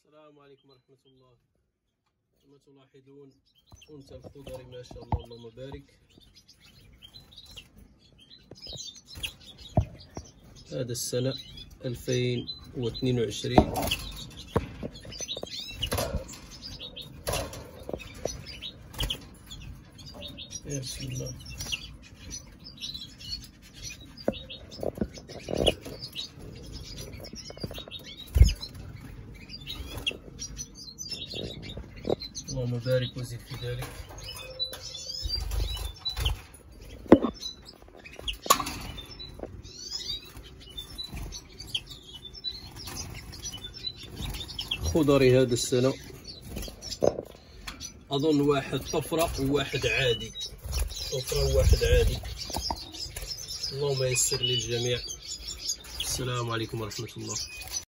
السلام عليكم ورحمة الله. كما تلاحظون أنثى الخضر ما شاء الله اللهم بارك. هذا السنة 2022. يا بسم الله. اللهم بارك وزد في ذلك. خضري هذا السنة أظن واحد طفرة وواحد عادي، طفرة وواحد عادي. اللهم يسر للجميع. السلام عليكم ورحمة الله.